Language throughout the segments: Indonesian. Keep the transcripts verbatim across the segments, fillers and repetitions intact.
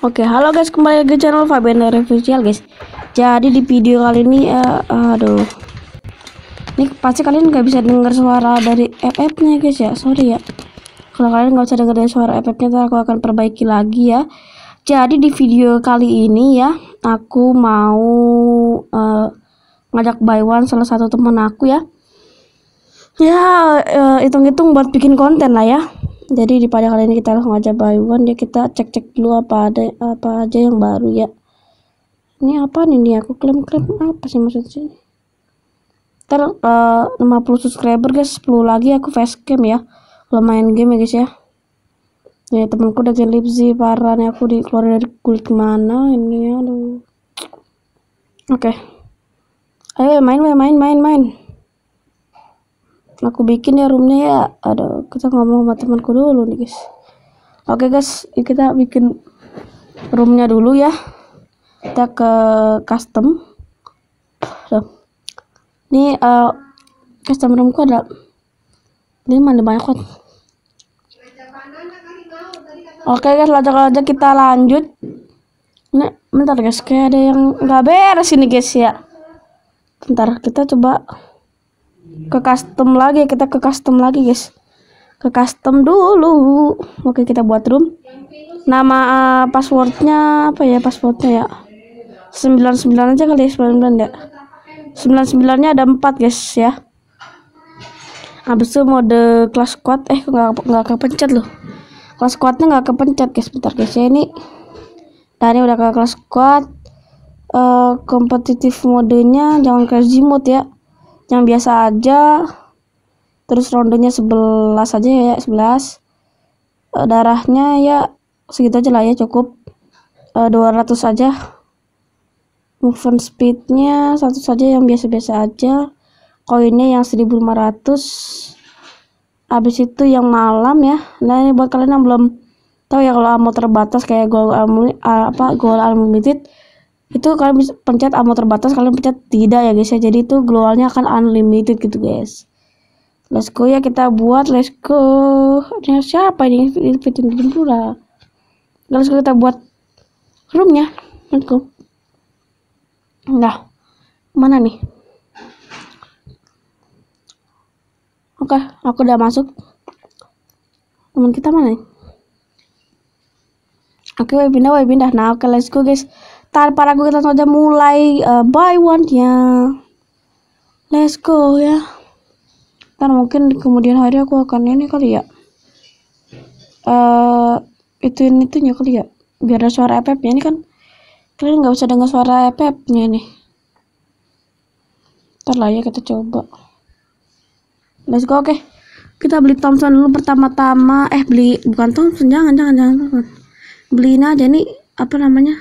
Oke, halo guys, kembali lagi ke channel Fabian Official guys. Jadi di video kali ini, uh, aduh, ini pasti kalian nggak bisa dengar suara dari F F-nya guys ya. Sorry ya, kalau kalian nggak bisa dengar dari suara F F-nya, aku akan perbaiki lagi ya. Jadi di video kali ini ya, aku mau uh, ngajak buy one salah satu temen aku ya. Ya, hitung-hitung uh, buat bikin konten lah ya. Jadi di pada kali ini kita langsung aja buy one ya, kita cek-cek dulu apa ada apa aja yang baru ya. Ini apa nih, nih aku klaim-klaim apa sih maksudnya? Ntar uh, lima puluh subscriber guys, sepuluh lagi aku facecam ya. Kalau main game ya guys ya. Ya temanku udah lipsy parah nih, aku dikeluarin dari kulit mana ini, aduh. Oke. Okay. Ayo main main main main. Aku bikin ya roomnya ya. Aduh, kita ngomong sama temanku dulu nih guys. Oke guys, kita bikin roomnya dulu ya. Kita ke custom. Tuh. Ini uh, custom roomku ada lima nih, banyak banget. Oke guys, lanjut aja kita lanjut. Ini bentar guys, kayak ada yang nggak beres ini guys ya. Bentar, kita coba ke custom lagi, kita ke custom lagi guys, ke custom dulu. Oke, kita buat room. Nama uh, passwordnya apa ya, passwordnya ya sembilan sembilan aja kali ya, sembilan sembilan ya, sembilan sembilan nya ada empat guys ya. Habis itu mode class squad, eh nggak nggak kepencet loh, class squadnya nggak kepencet guys. Bentar guys ya, ini nah ini udah ke class squad. Uh, kompetitif modenya jangan crazy mode ya, yang biasa aja. Terus rondenya sebelas aja ya, sebelas. E, darahnya ya segitu aja lah ya, cukup. E, dua ratus aja. Movement speednya satu saja, yang biasa-biasa aja. Koinnya yang seribu lima ratus. Habis itu yang malam ya. Nah ini buat kalian yang belum tahu ya, kalau ammo terbatas kayak gold apa gold unlimited, itu kalian bisa pencet ammo terbatas, kalian pencet tidak ya guys ya. Jadi itu glowalnya akan unlimited gitu guys. Let's go ya, kita buat, let's go. Ini siapa ini, invitin dulu lah. Let's go, kita buat roomnya, let's go. Nah, mana nih? Oke, aku udah masuk. Teman kita mana nih? Oke, okay, pindah, woi pindah. Nah, oke, okay, let's go guys. Tanpa ragu kita saja mulai uh, buy one ya. Let's go ya. Ntar mungkin di kemudian hari aku akan ini kali ya. Uh, itu ini itunya kali ya. Biar ada suara F F-nya, ini kan kalian nggak bisa dengar suara F F-nya nih. Ntar lah ya, kita coba. Let's go, oke. Okay. Kita beli Thompson dulu pertama-tama. Eh beli bukan Thompson, jangan jangan jangan teman. Beliin aja nih apa namanya?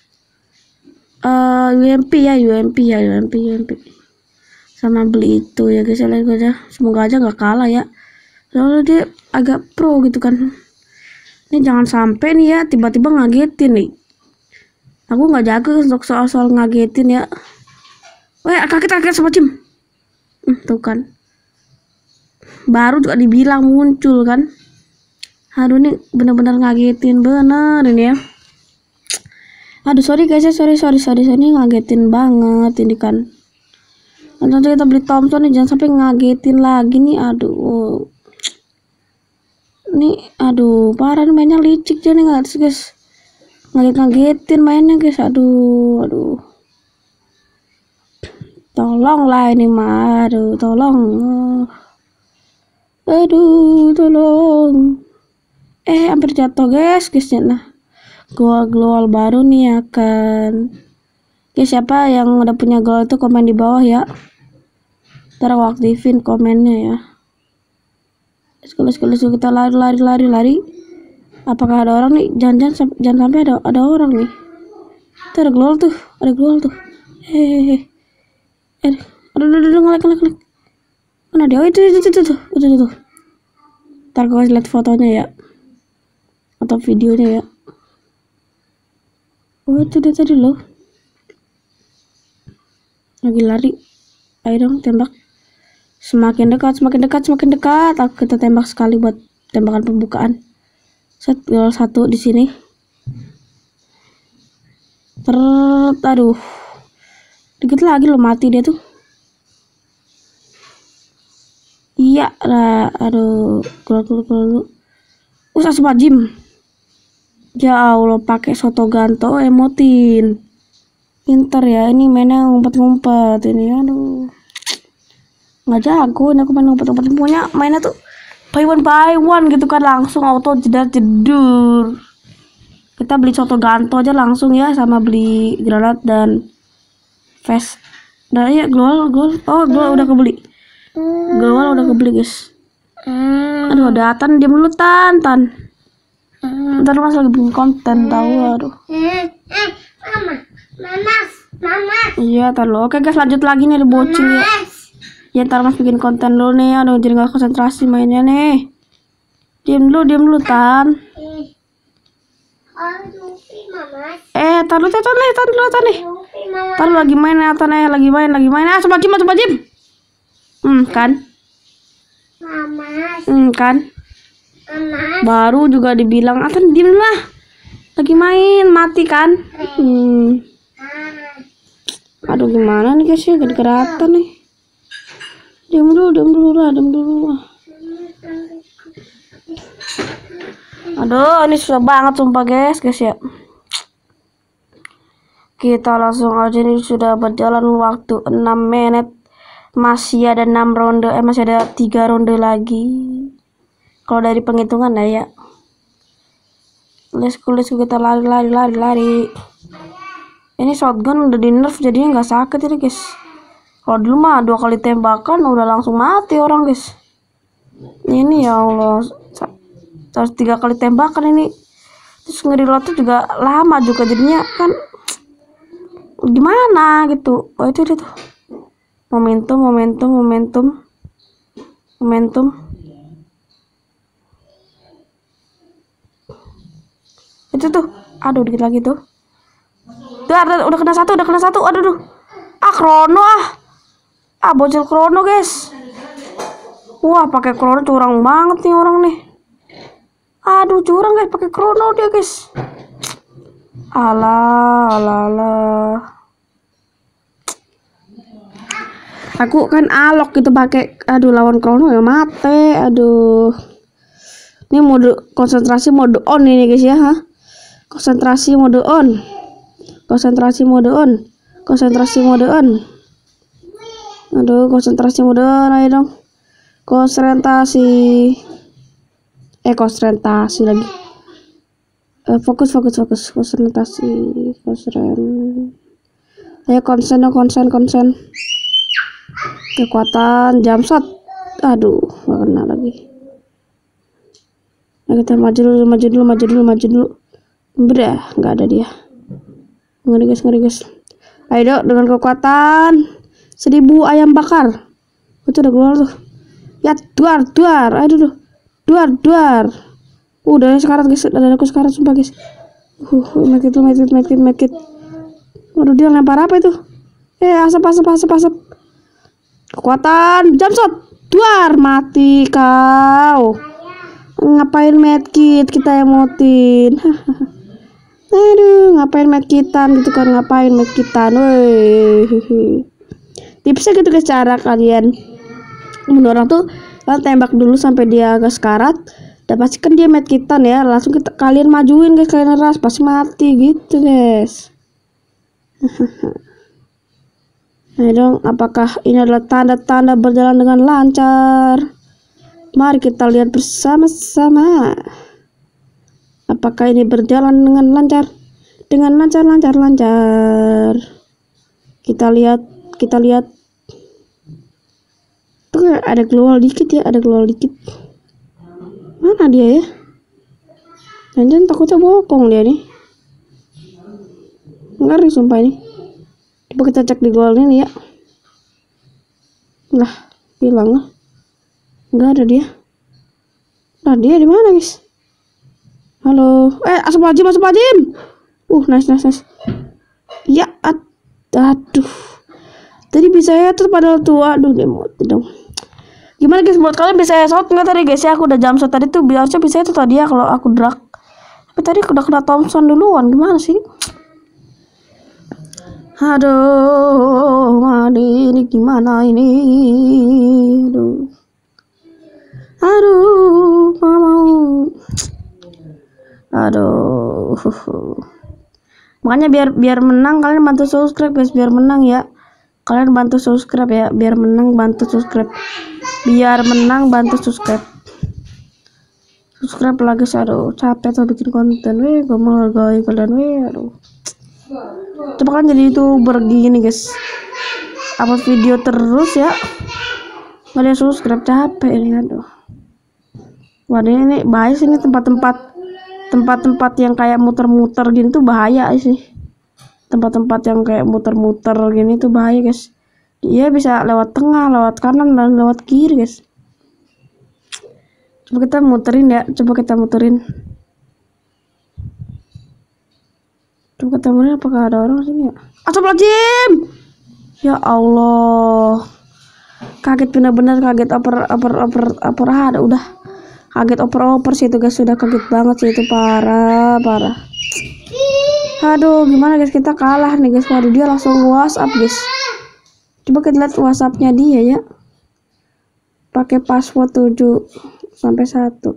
Uh, U M P ya, U M P ya, U M P, U M P. Sama beli itu ya guys, lihat aja. Semoga aja nggak kalah ya. Soalnya dia agak pro gitu kan. Ini jangan sampai nih ya tiba-tiba ngagetin nih. Aku nggak jago untuk soal-soal ngagetin ya. Weh, kaget-kaget sama Cim. Hmm, tuh kan. Baru juga dibilang muncul kan. Aduh, ini bener-bener ngagetin bener ini ya. Aduh, sorry guys ya, sorry sorry sorry ini ngagetin banget ini kan. Nanti kita beli Thompson nih, jangan sampai ngagetin lagi nih. Aduh, nih aduh parah nih, mainnya licik jadi nggak guys, ngaget-ngagetin mainnya guys. Aduh aduh, tolonglah ini mah, aduh tolong, aduh tolong. Eh hampir jatuh guys guysnya. Nah, gol global baru nih ya kan guys. Siapa yang udah punya gol itu komen di bawah ya, ntar aku aktifin komennya ya. Let's go, let's go, let's go. Kita lari lari lari lari. Apakah ada orang nih? Jangan jangan, jangan sampai ada ada orang nih. Itu ada global tuh, ada global tuh. Hehehe. Eh, aduh aduh aduh, ngelek ngelek ngelek. Mana dia? Oh itu itu itu itu itu itu, itu. Ntar gue lihat fotonya ya, atau videonya ya. Oh itu dia tadi loh, lagi lari. Ayo dong tembak. Semakin dekat, semakin dekat, semakin dekat. Aku kita tembak sekali buat tembakan pembukaan. Set, gol satu di sini. Ter, aduh, dikit lagi lo mati dia tuh. Iya lah, aduh, keluar keluar keluar. Usah sempat Jim. Ya Allah, pakai soto ganto emotin. Pinter ya, ini mainnya ngumpet-ngumpet ini, aduh. Nggak jago, ini aku main ngumpet-ngumpet punya mainnya tuh buy one buy one gitu kan, langsung auto jedar jedur. Kita beli soto ganto aja langsung ya, sama beli granat dan vest. Nah ya, global, global. Oh, global udah kebeli. Global udah kebeli guys. Aduh, ada Tan, diam dulu Tan, Tan. Ntar Mas lagi bikin konten tahu, aduh. Mama, mama, mama. Iya, Tan lo. Oke guys, lanjut lagi nih, ada bocil ya. Ya ntar Mas bikin konten dulu nih, aduh jadi nggak konsentrasi mainnya nih. Diam dulu, diam dulu Tan. Eh, Tan lu Tan nih, Tan dulu Tan nih. Tan lagi main ya, Tan ya, lagi main, lagi main. Ah, coba Jim, coba Jim. Hmm, kan? Mama, Hmm, kan? mama. Baru juga dibilang, ah Tan diem lah. Lagi main, mati kan? Hmm. Aduh gimana nih guys ya, gak dikeratan nih. Diam dulu, diam dulu lah, diam dulu lah. Aduh, ini susah banget sumpah guys, guys ya. Kita langsung aja nih, sudah berjalan waktu enam menit. Masih ada enam ronde, eh masih ada tiga ronde lagi. Kalau dari penghitungan lah ya. Let's go, let's go, kita lari, lari, lari, lari. Ini shotgun udah di nerf jadinya nggak sakit ini guys. Kalau dulu mah dua kali tembakan udah langsung mati orang guys. Ini ya Allah, harus tiga kali tembakan ini. Terus ngereload tuh juga lama juga jadinya kan. Gimana gitu? Oh itu dia tuh. Momentum, momentum, momentum, momentum. Itu tuh, aduh dikit lagi tuh. Udah, udah kena satu, udah kena satu. Aduh, aduh. Ah krono ah, ah bocil krono guys. Wah pakai krono curang banget nih orang nih. Aduh curang guys, pakai krono dia guys. Alah, alah, alah. Aku kan alok gitu pakai, aduh lawan krono ya mati, aduh. Ini mode konsentrasi mode on ini guys ya, ha? Konsentrasi mode on, konsentrasi mode on, konsentrasi mode on. Aduh konsentrasi mode on, ayo dong. Konsentrasi, eh konsentrasi lagi. Eh, fokus, fokus, fokus, konsentrasi, konsen. Ayo konsen, konsen, konsen. Kekuatan jump shot, aduh gak kena lagi. Nah, kita maju dulu, maju dulu, maju dulu, maju dulu. Udah nggak ada dia. Ngeri guys, ngeri guys. Ayo dok, dengan kekuatan seribu ayam bakar. Itu udah keluar tuh. Ya duar, duar, aduh duh. Duar, duar. Udah sekarat guys, ada aku sekarat sumpah guys. Uh, medkit, medkit, medkit, medkit. Waduh dia lempar apa itu? Eh asap, asap, asap, asap. Kekuatan jump shot, duar, mati kau. Ngapain medkit, kita emotin. Aduh ngapain medkitan gitu kan, ngapain medkitan. Woi, tipsnya gitu guys, cara kalian menurut orang tuh kalian tembak dulu sampai dia agak sekarat, dan pastikan dia medkitan ya, langsung kita kalian majuin guys, kalian ras pasti mati gitu guys. Nah dong, apakah ini adalah tanda-tanda berjalan dengan lancar? Mari kita lihat bersama-sama. Apakah ini berjalan dengan lancar? Dengan lancar, lancar, lancar. Kita lihat, kita lihat. Tuh ada keluar dikit ya, ada keluar dikit. Mana dia ya? Jangan takutnya bokong dia nih. Ngeri sumpah ini. Coba kita cek di gol ini ya. Lah, hilang lah. Enggak ada dia. Nah, dia di mana, guys? Halo. Eh, asap wajib, asap wajib. Uh, nice, nice, nice. Ya, ad aduh. Tadi bisa ya tuh pada tua. Aduh, dia mau dong. Gimana guys, menurut kalian bisa ya shot nggak tadi guys ya? Aku udah jam shot tadi tuh, biasanya bisa itu tadi ya kalau aku drag. Tapi tadi udah kena Thompson duluan, gimana sih? Aduh, mandi ini gimana ini? Aduh, aduh, nggak mau. Aduh, makanya biar biar menang kalian bantu subscribe guys, biar menang ya. Kalian bantu subscribe ya, biar menang bantu subscribe. Biar menang bantu subscribe. Subscribe lagi, aduh, capek tuh bikin konten, weh, gak menghargai kalian, weh, aduh. Coba kan jadi youtuber gini guys, upload video terus ya, nggak ada yang subscribe, capek ini, aduh. Waduh, ini bahaya sih, ini tempat-tempat tempat-tempat yang kayak muter-muter gini tuh bahaya sih. Tempat-tempat yang kayak muter-muter gini tuh bahaya guys. Dia bisa lewat tengah, lewat kanan, dan lewat kiri guys. Coba kita muterin ya, coba kita muterin. Coba kita muterin, apakah ada orang sini ya? Astagfirullahaladzim! Ya Allah, kaget bener-bener, kaget oper oper oper oper ada udah kaget oper-oper sih itu guys, sudah kaget banget sih itu, parah parah. Aduh, gimana guys, kita kalah nih guys. Waduh, dia langsung WhatsApp guys. Coba kita lihat WhatsAppnya dia ya, pakai password tujuh sampai satu.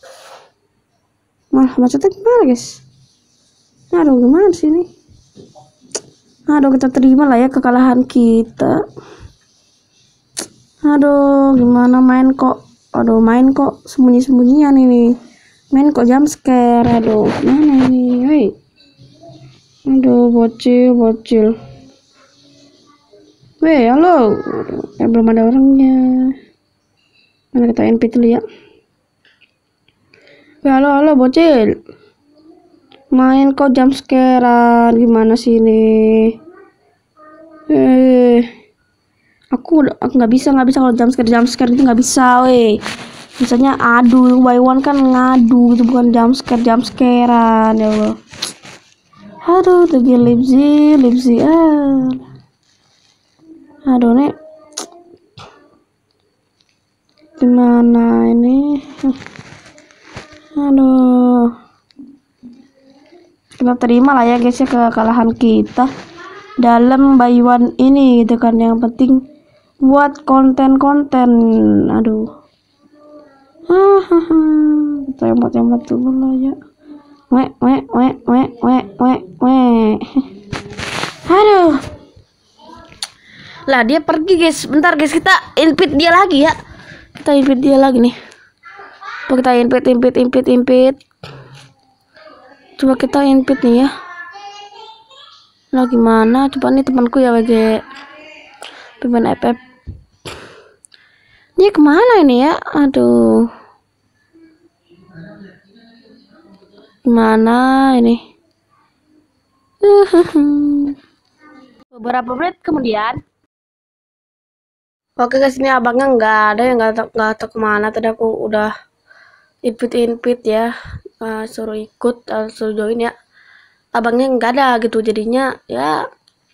Wah, maksudnya gimana guys? Aduh, gimana sih ini? Aduh, kita terima lah ya kekalahan kita. Aduh, gimana main kok? Aduh, main kok sembunyi-sembunyian ini. Main kok jump scare. Aduh, mana ini? Hei. Aduh, bocil, bocil. Weh, halo. Aduh, eh, belum ada orangnya. Mana kita N P dulu ya. Weh, halo, halo, bocil. Main kok jump scarean, gimana sih ini? Eh, aku aku nggak bisa nggak bisa kalau jump scare jump scare itu nggak bisa, weh. Misalnya adu by one kan ngadu, itu bukan jump scare jump scarean ya Allah. Aduh, tuh Lipsy, Lipsy, ah. Aduh, nih. Gimana ini? Aduh. Kita terima lah ya guys ya kekalahan kita dalam buy one ini gitu kan. Yang penting buat konten-konten. Aduh. Hahaha. Kita emot-emot dulu lah ya. Wek, wek, wek, wek, wek, wek, wek. Aduh. Lah dia pergi guys. Bentar guys, kita invite dia lagi ya. Kita invite dia lagi nih. Coba kita invite, invite, invite, invite. Coba kita invite nih ya. Lah gimana? Coba nih temanku ya W G. Pemain F F. Dia kemana ini ya? Aduh. Gimana ini? Beberapa menit kemudian. Oke guys, ini abangnya nggak ada, yang nggak nggak tahu kemana. Tadi aku udah invite-invite ya, uh, suruh ikut, uh, suruh join ya. Abangnya nggak ada gitu, jadinya ya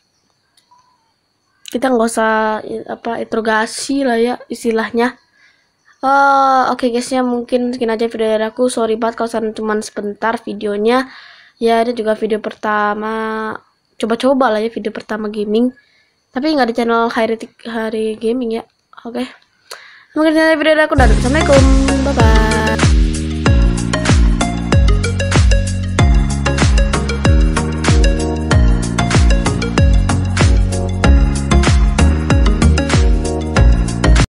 kita nggak usah apa interogasi lah ya istilahnya. Oh, oke okay guys ya, mungkin sekian aja video dari aku. Sorry banget kalau cuman sebentar videonya. Ya, ini juga video pertama, coba-coba lah ya, video pertama gaming. Tapi nggak di channel Hari Hari Gaming ya. Oke. Okay. Mungkin sekian aja video dari aku. Dan assalamualaikum. Bye bye.